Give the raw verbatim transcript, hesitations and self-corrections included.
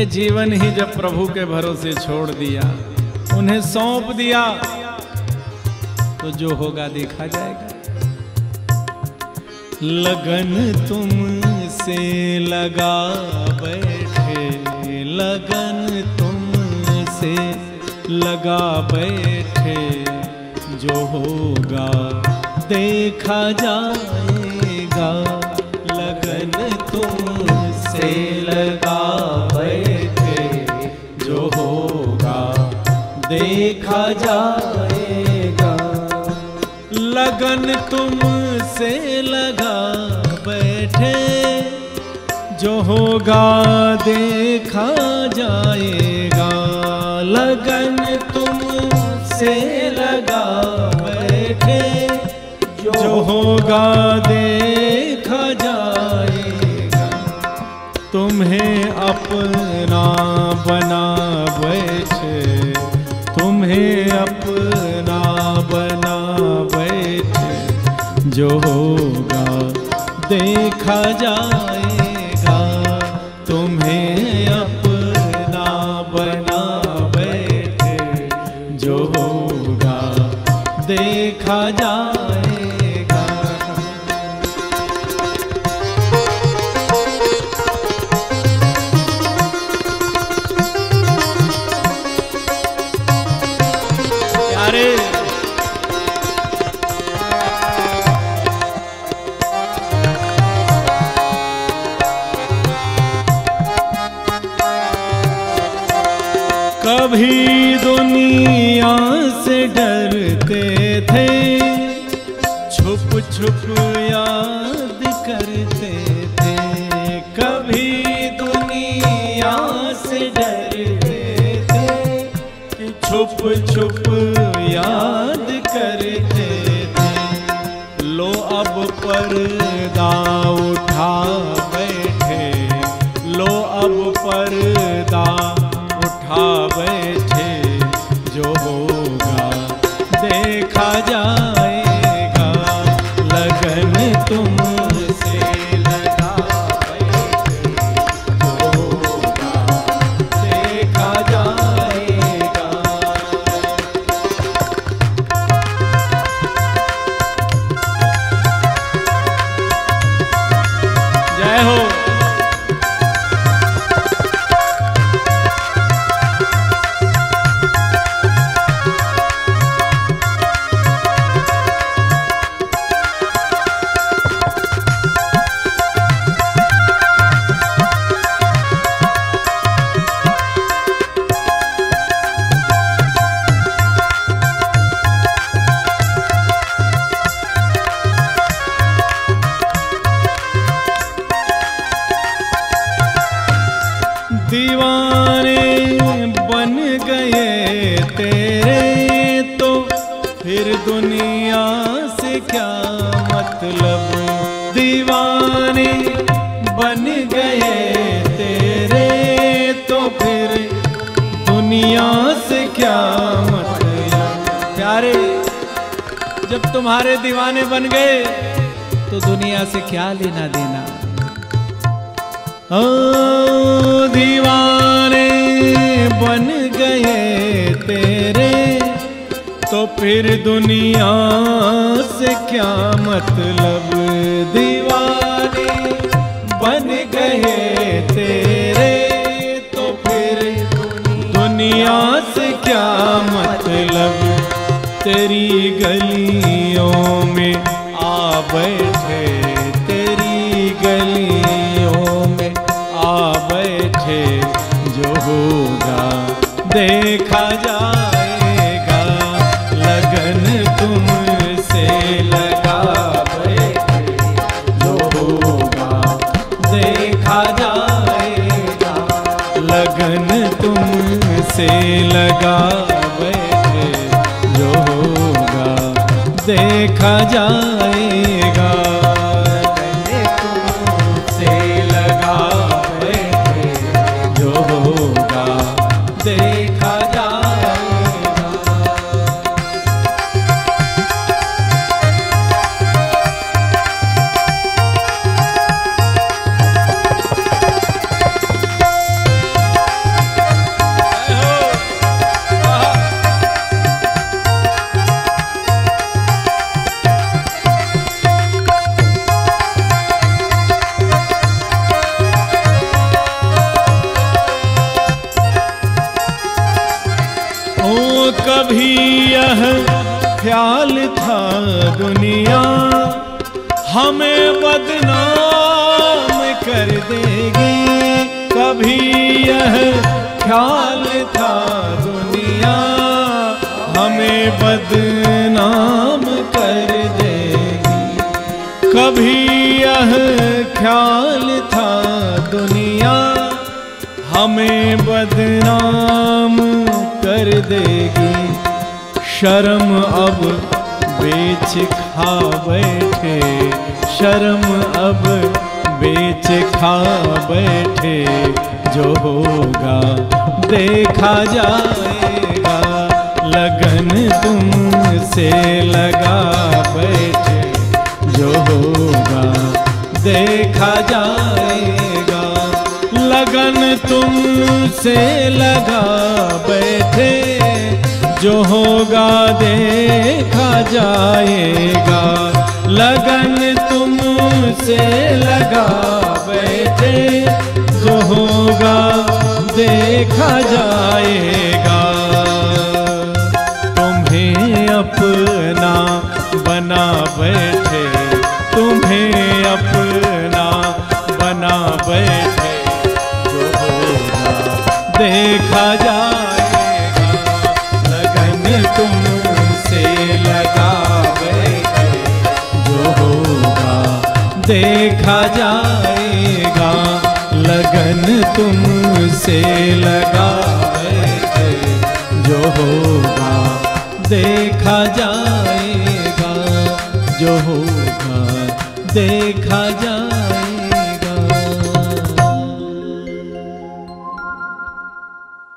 जीवन ही जब प्रभु के भरोसे छोड़ दिया, उन्हें सौंप दिया, तो जो होगा देखा जाएगा। लगन तुमसे लगा बैठे, लगन तुमसे लगा बैठे, जो होगा देखा जाएगा। लगन तुमसे लगा बैठे, जो होगा देखा जाएगा। लगन तुमसे लगा बैठे, जो होगा देखा जाएगा। लगन तुमसे लगा बैठे, जो होगा देखा जाएगा। तुम्हें अपना बना बैठे, तुम्हें अपना बना बैठे, जो होगा देखा जाएगा। तुम्हें अपना बना बैठे, जो होगा देखा जाएगा। प्यारे कभी दुनिया से डरते थे, छुप छुप याद करते थे। कभी दुनिया से डरते थे, कि छुप छुप याद करते थे। लो अब पर्दा उठा बैठे, लो अब पर्दा उठा बैठे, जो होगा देखा जाएगा। लगन तुमसे लगा बैठे, जो होगा देखा जाएगा। जय हो। दीवाने बन गए तेरे, तो फिर दुनिया से क्या मतलब। दीवाने बन गए तेरे, तो फिर दुनिया से क्या मतलब। प्यारे जब तुम्हारे दीवाने बन गए, तो दुनिया से क्या लेना देना। ओ दीवाने बन गए तेरे, तो फिर दुनिया से क्या मतलब। दीवाने बन गए तेरे, तो फिर दुनिया से क्या मतलब। तेरी गलियों में आ बैठे, तेरी गलियों में आ बैठे, जो होगा देखा जाएगा। लगन तुमसे लगा बैठे, जो होगा देखा जाएगा। लगन तुमसे लगा बैठे, जो होगा देखा जाएगा। तुमसे लगा बैठे, जो होगा देखा जाएगा। ओ कभी यह ख्याल था दुनिया हमें बदनाम कर देगी, कभी यह ख्याल था दुनिया हमें बदनाम कर देगी, कभी यह ख्याल था दुनिया हमें बदनाम कर देगी। शर्म अब बेच खा बैठे, शर्म अब बेच खा बैठे, जो होगा देखा जाएगा। लगन तुमसे लगा बैठे, जो होगा देखा जाएगा। लगन तुमसे लगा बैठे, जो होगा देखा जाएगा। लगन तुमसे लगा बैठे, जो होगा देखा जाएगा। तुम्हें अपना बना बैठे, तुम्हें अपना बना बैठे, जो होगा देखा जाएगा। लगन तुमसे लगा बैठे, जो होगा देखा जाएगा। लगन तुमसे लगा बैठे, जो होगा देखा जाएगा, जो होगा देखा जाएगा।